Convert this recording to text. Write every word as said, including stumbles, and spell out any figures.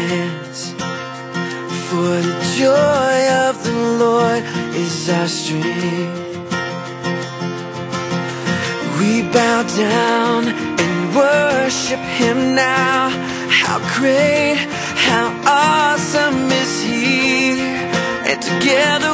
dance, for the joy of the Lord is our strength. We bow down and worship Him now. How great, how awesome is He, and together